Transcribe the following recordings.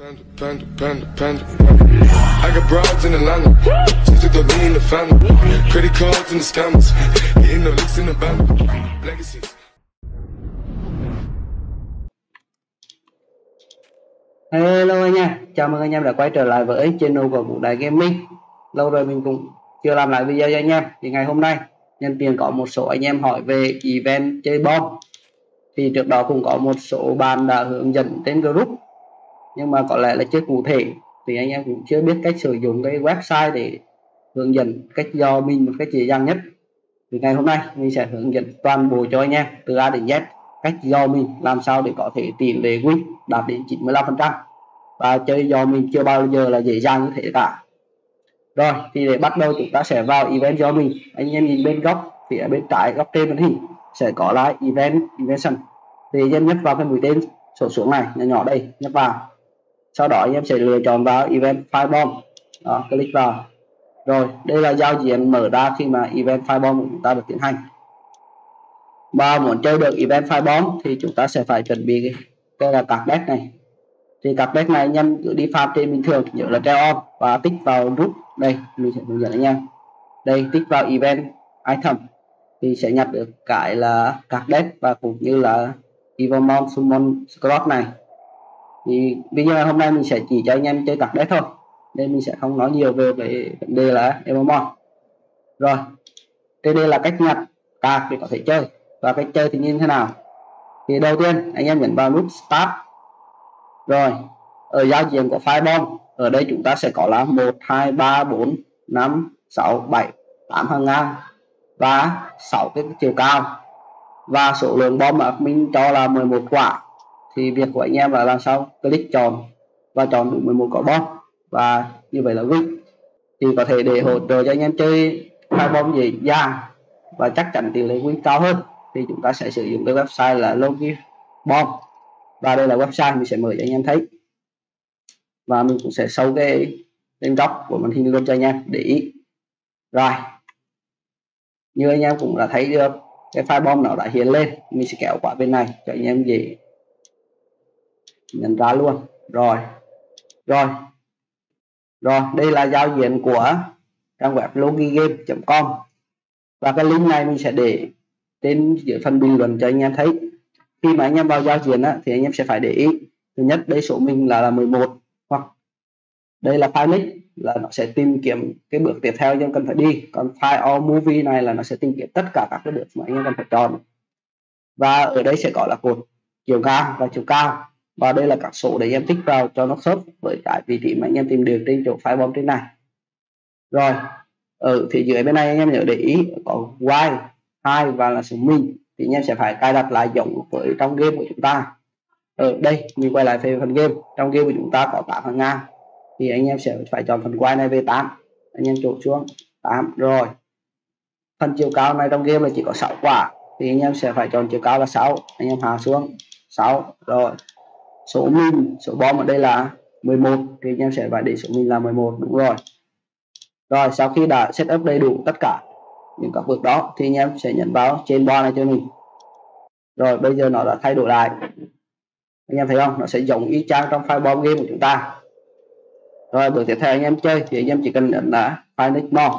I got broads in Atlanta, just took the lean in the family, credit cards and the scammers, getting no licks in the band, legacies. Hello anh em, chào mừng anh em đã quay trở lại với channel của Vũ Đại Gaming. Lâu rồi mình cũng chưa làm lại video cho anh em. Thì ngày hôm nay nhân tiện có một số anh em hỏi về event chơi bom. Thì trước đó cũng có một số bạn đã hướng dẫn trên group, nhưng mà có lẽ là chưa cụ thể. Thì anh em cũng chưa biết cách sử dụng cái website để hướng dẫn cách dò mình một cách dễ dàng nhất. Thì ngày hôm nay mình sẽ hướng dẫn toàn bộ cho anh em từ A đến Z cách dò mình làm sao để có thể tỷ lệ win đạt đến 95%, và chơi dò mình chưa bao giờ là dễ dàng như thế cả. Rồi thì để bắt đầu chúng ta sẽ vào event dò mình. Anh em nhìn bên góc phía bên trái góc trên màn hình sẽ có là event invention. Thì anh em nhấp vào cái mũi tên sổ xuống này nhỏ nhỏ đây, nhấp vào. Sau đó anh em sẽ lựa chọn vào event firebomb, đó, click vào. Rồi đây là giao diện mở ra khi mà event firebomb của chúng ta được tiến hành. Và muốn chơi được event firebomb thì chúng ta sẽ phải chuẩn bị cái là card deck này. Thì card deck này anh em cứ đi farm trên bình thường, nhớ là treo on và tích vào nút đây, mình sẽ hướng dẫn anh em. Đây, tích vào event item thì sẽ nhặt được cái là card deck và cũng như là Evilmon Summon Scrot này. Thì video hôm nay mình sẽ chỉ cho anh em chơi card deck thôi, nên mình sẽ không nói nhiều về vấn đề là Evilmon. Rồi trên đây là cách nhặt card để có thể chơi, và cách chơi thì như thế nào. Thì đầu tiên anh em nhấn vào nút start. Rồi ở giao diện của firebomb, ở đây chúng ta sẽ có là 1 2 3 4 5 6 7 8 hàng ngang và 6 cái chiều cao, và số lượng bom mà mình cho là 11 quả. Thì việc của anh em là làm sao click chọn và chọn đủ 11 quả bom, và như vậy là win. Thì có thể để hỗ trợ cho anh em chơi firebomb dễ dàng và chắc chắn tỷ lệ win cao hơn thì chúng ta sẽ sử dụng cái website là Logibomb. Và đây là website mình sẽ mở cho anh em thấy, và mình cũng sẽ show cái trên góc của màn hình luôn cho anh em để ý. Rồi như anh em cũng đã thấy được cái firebomb nó đã hiện lên, mình sẽ kéo qua bên này cho anh em dễ nhận ra luôn. Rồi đây là giao diện của trang web logigame.com, và cái link này mình sẽ để trên dưới phần bình luận cho anh em thấy. Khi mà anh em vào giao diện thì anh em sẽ phải để ý, thứ nhất đây số mình là 11, hoặc đây là file nick là nó sẽ tìm kiếm cái bước tiếp theo anh em cần phải đi, còn file all movie này là nó sẽ tìm kiếm tất cả các cái bước mà anh em cần phải chọn. Và ở đây sẽ có là cột chiều ngang và chiều cao, và đây là các số để anh em tích vào cho nó khớp với cái vị trí mà anh em tìm được trên chỗ firebomb trên này. Rồi ở phía dưới bên này anh em nhớ để ý có y 2 và là số mình, thì anh em sẽ phải cài đặt lại giống với trong game của chúng ta. Ở đây mình quay lại về phần game, trong game của chúng ta có 8 hàng ngang, thì anh em sẽ phải chọn phần y này về 8, anh em chốt xuống 8. Rồi phần chiều cao này trong game là chỉ có 6 quả, thì anh em sẽ phải chọn chiều cao là 6, anh em hạ xuống 6. Rồi số min, số bom ở đây là 11, thì anh em sẽ phải để số min là 11, đúng rồi. Rồi sau khi đã setup đầy đủ tất cả những các bước đó thì anh em sẽ nhấn vào trên bar này cho mình. Rồi bây giờ nó đã thay đổi lại, anh em thấy không, nó sẽ giống y chang trong firebomb game của chúng ta. Rồi bước tiếp theo anh em chơi thì anh em chỉ cần nhấn là find more.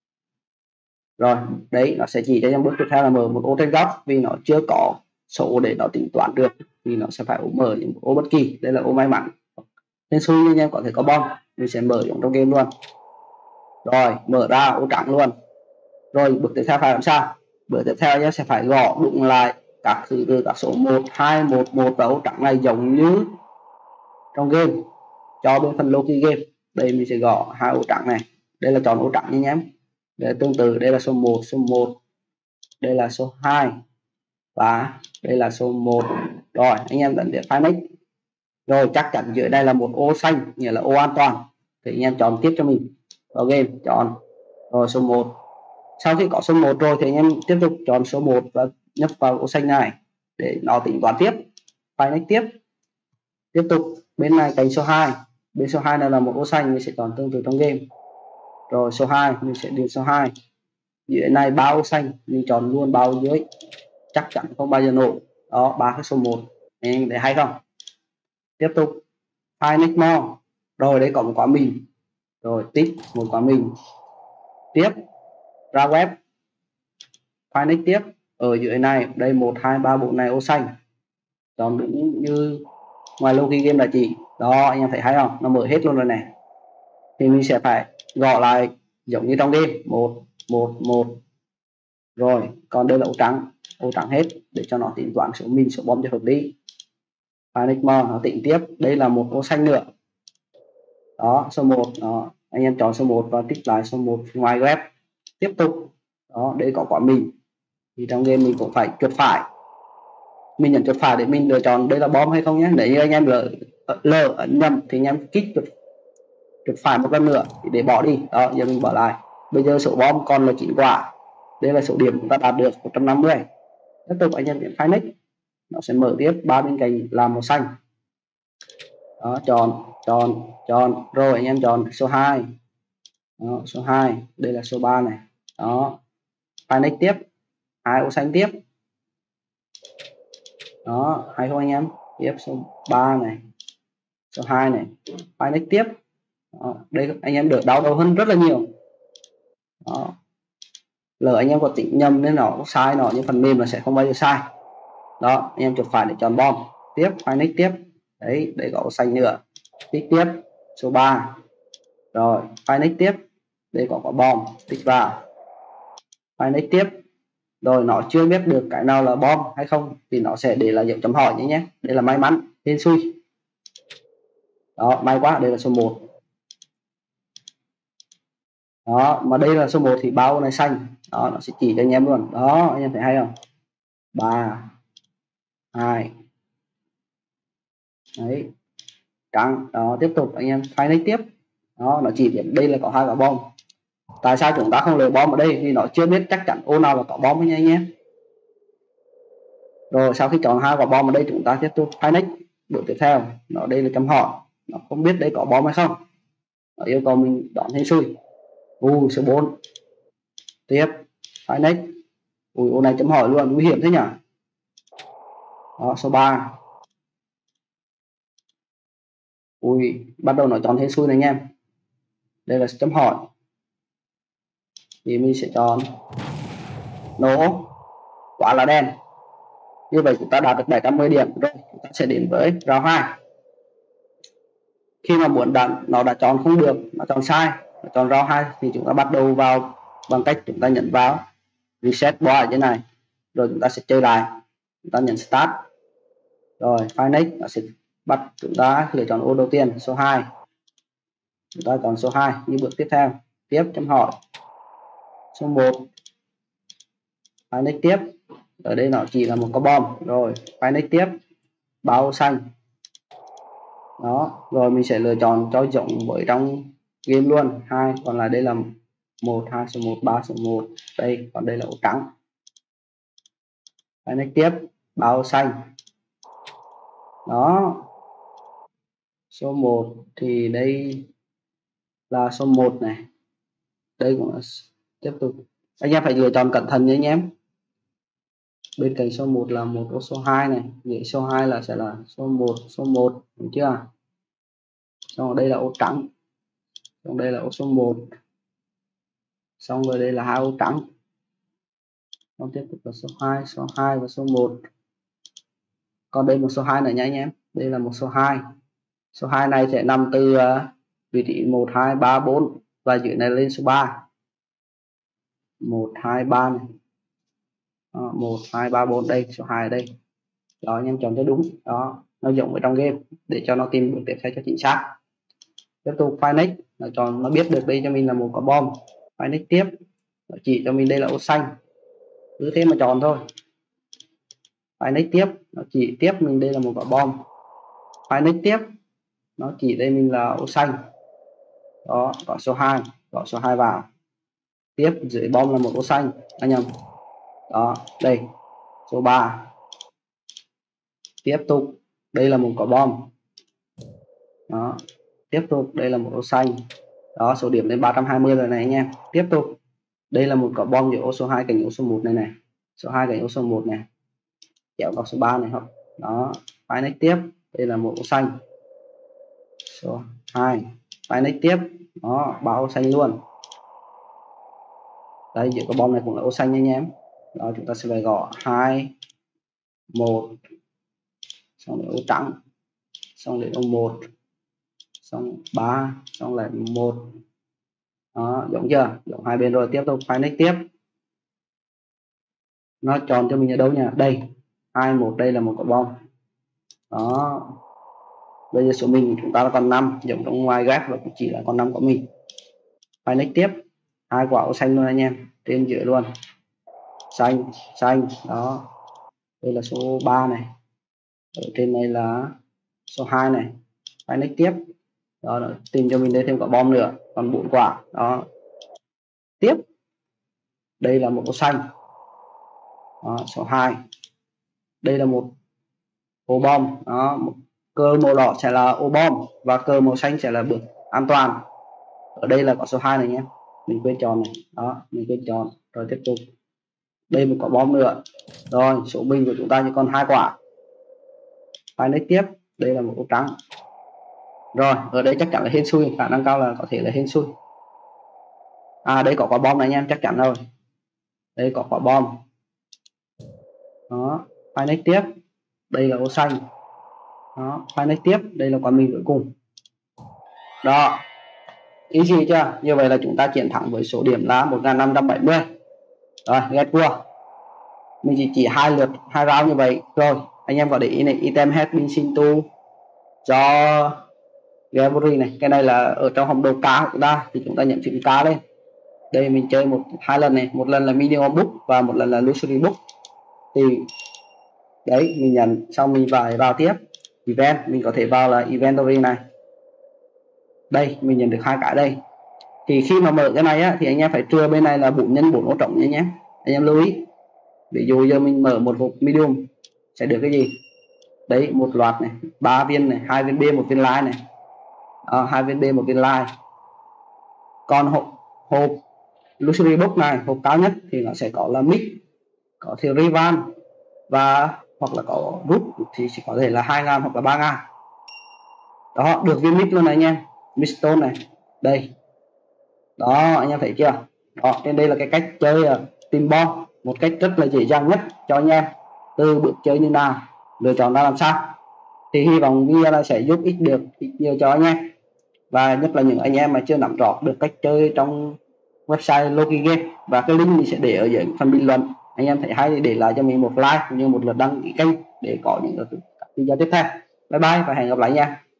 Rồi đấy, nó sẽ chỉ cho anh em bước tiếp theo là mở một ô trên góc, vì nó chưa có số để nó tính toán được thì nó sẽ phải mở những ô bất kỳ. Đây là ô may mắn, nên xui anh em có thể có bom, mình sẽ mở giống trong game luôn. Rồi mở ra ô trắng luôn. Rồi bước tiếp theo phải làm sao? Bước tiếp theo anh em sẽ phải gõ đụng lại các thứ từ các số 1 2 1 1 và ô trắng này giống như trong game cho bên phần logi game. Đây mình sẽ gõ hai ô trắng này, đây là chọn ô trắng nha em. Đây tương tự, đây là số 1, đây là số 2 và đây là số 1. Rồi anh em ấn đến file next. Rồi chắc chắn dưới đây là một ô xanh, nghĩa là ô an toàn, thì anh em chọn tiếp cho mình vào game, chọn rồi số 1. Sau khi có số 1 rồi thì anh em tiếp tục chọn số 1 và nhấp vào ô xanh này để nó tính toán tiếp, file next tiếp tục. Bên này cạnh số 2, bên số 2 này là một ô xanh, mình sẽ chọn tương tự trong game. Rồi số 2 mình sẽ điền số 2. Dưới này 3 ô xanh, mình chọn luôn bao dưới, chắc chắn không bao giờ nổ. Đó, 3 cái số 1, anh em thấy hay không? Tiếp tục Find next more. Rồi đây có một quả mìn, rồi tích một quả mìn. Tiếp ra web, find next tiếp. Ở dưới này đây 1 2 3 4 này ô xanh, chọn đúng như ngoài logi game là chỉ. Đó, anh em thấy hay không, nó mở hết luôn rồi này. Thì mình sẽ phải gõ lại giống như trong game 1 1 1. Rồi còn đây là ô trắng hết để cho nó tính toán số min số bom cho hợp lý. Find next more nó tính tiếp, đây là một ô xanh nữa. Đó, số 1 đó, anh em chọn số 1 và tích lại số 1 ngoài web. Tiếp tục. Đó, đây có quả mìn. Thì trong game mình cũng phải chuột phải. Mình nhấn chuột phải để mình lựa chọn đây là bom hay không nhé. Nếu như anh em lỡ ấn nhầm thì anh em kích chuột phải một lần nữa để bỏ đi. Đó, giờ mình bỏ lại. Bây giờ số bom còn là 9 quả. Đây là số điểm chúng ta đạt được 150. Tiếp tục anh em nhấn Find next. Nó sẽ mở tiếp ba bên cạnh làm màu xanh. Đó, chọn rồi anh em chọn số 2. Đó, số 2, đây là số 3 này. Đó, Find next tiếp, 2 ô xanh tiếp. Đó, hay không anh em? Tiếp số 3 này, số 2 này, Find next tiếp. Đó, đây anh em được đau đầu hơn rất là nhiều. Đó, lỡ anh em có tính nhầm nên nó sai nó, nhưng phần mềm là sẽ không bao giờ sai. Đó, anh em chuột phải để chọn bom. Tiếp Find next tiếp. Đấy, đây có ô xanh nữa. Tích tiếp số 3. Rồi Find next tiếp, đây có quả bom, tích vào. Find next tiếp. Rồi nó chưa biết được cái nào là bom hay không thì nó sẽ để là dấu chấm hỏi nhé. Đây là may mắn, hên xui. Đó, may quá, đây là số 1. Đó, mà đây là số 1 thì bao này xanh. Đó, nó sẽ chỉ cho anh em luôn. Đó, anh em thấy hay không? 3 2. Đấy, trắng. Đó, tiếp tục anh em Find next tiếp. Đó, nó chỉ điểm đây là có 2 quả bom. Tại sao chúng ta không lấy bom ở đây? Vì nó chưa biết chắc chắn ô nào là có bom nha anh em. Rồi sau khi chọn 2 quả bom ở đây, chúng ta tiếp tục Find next. Bước tiếp theo, nó đây là chấm hỏi. Nó không biết đây có bom hay không. Nó yêu cầu mình đón hên xui. Số 4. Tiếp Find next. Ô này chấm hỏi luôn, nguy hiểm thế nhỉ. Đó, số 3. Bắt đầu nó chọn hên xui này anh em. Đây là chấm hỏi. Thì mình sẽ chọn nổ, quả là đen. Như vậy chúng ta đạt được 710 điểm. Rồi chúng ta sẽ đến với round 2. Khi mà muốn nó đã chọn không được, nó chọn sai, nó chọn round 2 thì chúng ta bắt đầu vào bằng cách chúng ta nhấn vào reset board ở trên này. Rồi chúng ta sẽ chơi lại. Chúng ta nhấn start. Rồi Find next, nó sẽ bắt chúng ta lựa chọn ô đầu tiên, số 2. Chúng ta chọn số 2 như bước tiếp theo. Tiếp chấm hỏi. Số 1. Find next tiếp. Ở đây nó chỉ là một cái bom. Rồi Find next tiếp, bao xanh. Đó, rồi mình sẽ lựa chọn cho giống với trong game luôn. 2, còn lại đây là 1 2, số 1 3 số 1. Đây, còn đây là ô trắng. Find next tiếp, bao xanh. Đó, số 1 thì đây là số 1 này. Đây cũng là tiếp tục. Anh em phải lựa chọn cẩn thận nhé anh em. Bên cạnh số 1 là một ô số 2 này, vậy số 2 là sẽ là số 1, đúng chưa? Xong đây là ô trắng. Xong đây là ô số 1. Xong rồi đây là 2 ô trắng. Xong tiếp tục là số 2 và số 1. Còn đây một số 2 nữa nha anh em. Đây là một số 2. Số 2 này sẽ nằm từ vị trí 1 2 3 4 và dưới này lên số 3. 1 2 3 này. 1 2 3 4 đây, số 2 ở đây. Đó, anh em chọn cho đúng. Đó, nó giống ở trong game để cho nó tìm bước tiếp theo cho chính xác. Tiếp tục Find next, nó biết được đây cho mình là một quả bom. Find next tiếp, nó chỉ cho mình đây là ô xanh. Cứ thế mà chọn thôi. Find next tiếp, nó chỉ tiếp mình đây là một quả bom. Find next tiếp, nó chỉ đây mình là ô xanh. Đó, có số 2, có số 2 vào. Tiếp dưới bom là một ô xanh, anh nhầm. Đó, đây số 3. Tiếp tục đây là một quả bom. Đó, tiếp tục đây là một ô xanh. Đó, số điểm lên 320 rồi này anh em. Tiếp tục đây là một quả bom giữa ô số 2 cạnh ô số 1 này này. Số 2 cạnh ô số 1 này. Kéo vào số 3 này. Đó, Find next tiếp, đây là một ô xanh. số 2. File next tiếp, đó, 3 ô xanh luôn. Đây, giữa cái bom này cũng là ô xanh nha anh em. Đó, chúng ta sẽ phải gõ 2 1, xong đến ô trắng, xong đến ô 1, xong 3, xong lại 1. Đó, giống chưa? Giống hai bên rồi. Tiếp tục file next tiếp. Nó chọn cho mình ở đâu nha? Đây, 2 1, đây là một quả bom. Đó, bây giờ số mình chúng ta là còn 5, giống trong ngoài ghép và cũng chỉ là còn 5 của mình. File next tiếp, 2 quả ô xanh luôn anh em, trên giữa luôn, xanh xanh. Đó, đây là số 3 này, ở trên này là số 2 này. File next tiếp. Đó, tìm cho mình đây thêm quả bom nữa, còn 4 quả. Đó, tiếp, đây là một ô xanh. Đó, số 2, đây là một ô bom. Đó, một cờ màu đỏ sẽ là ô bom và cờ màu xanh sẽ là bước an toàn. Ở đây là có số 2 này nhé, mình quên chọn này. Đó, mình quên chọn. Rồi tiếp tục, đây một quả bom nữa. Rồi số bình của chúng ta chỉ còn 2 quả. File next tiếp, đây là một ô trắng. Rồi ở đây chắc chắn là hên xui, khả năng cao là có thể là hên xui. Đây có quả bom này anh em, chắc chắn rồi. Đây có quả bom. Đó, file next tiếp, đây là ô xanh. Đó, file next tiếp, đây là quả mình cuối cùng. Đó, easy chưa? Như vậy là chúng ta chiến thắng với số điểm là 1570. Rồi, get vua. Mình chỉ 2 lượt 2 round như vậy. Rồi anh em có để ý này, item has been sent to do gallery này. Cái này là ở trong hòm đồ cá của chúng ta, thì chúng ta nhận chữ cá lên. Đây mình chơi 2 lần này, một lần là medium book và một lần là luxury book. Thì đấy, mình nhận xong mình vào tiếp event, mình có thể vào là inventory này. Đây mình nhận được 2 cái đây. Thì khi mà mở cái này á, thì anh em phải trưa bên này là 4 x 4 ô trống nhé anh em lưu ý. Ví dụ giờ mình mở một hộp medium sẽ được cái gì? Đấy, một loạt này, 3 viên này, 2 viên B, 1 viên light này. 2 viên B, 1 viên light. Còn hộp luxury box này, hộp cao nhất thì nó sẽ có là mix, có theo rival và hoặc là có rút thì chỉ có thể là 2.000 hoặc là 3.000. Đó, được viên mix luôn này anh em, mixstone này. Đây. Đó, anh em thấy chưa? Đó, trên đây là cái cách chơi tìm bom một cách rất là dễ dàng nhất cho anh em. Từ bước chơi như nào, lựa chọn ra làm sao. Thì hy vọng video này sẽ giúp ích được nhiều cho anh em, và nhất là những anh em mà chưa nắm rõ được cách chơi trong website Logi Game. Và cái link mình sẽ để ở dưới phần bình luận. Anh em thấy hay thì để lại cho mình một like cũng như một lượt đăng ký kênh để có những video tiếp theo. Bye bye và hẹn gặp lại nha.